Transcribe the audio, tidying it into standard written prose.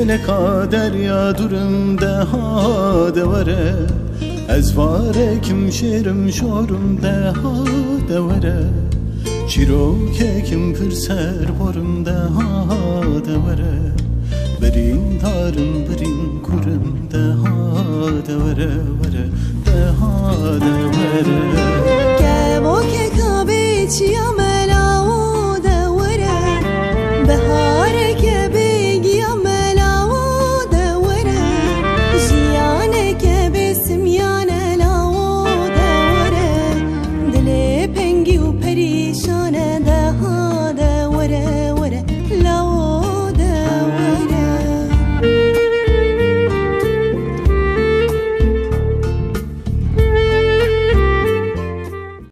لکا دریا دورم ده ها دوره از وارکم شیرم شورم ده ها دوره چیروکم پر سر برم ده ها دوره برین دارم برین کرم ده ها دوره ده ها دوره که موکه کابی چیم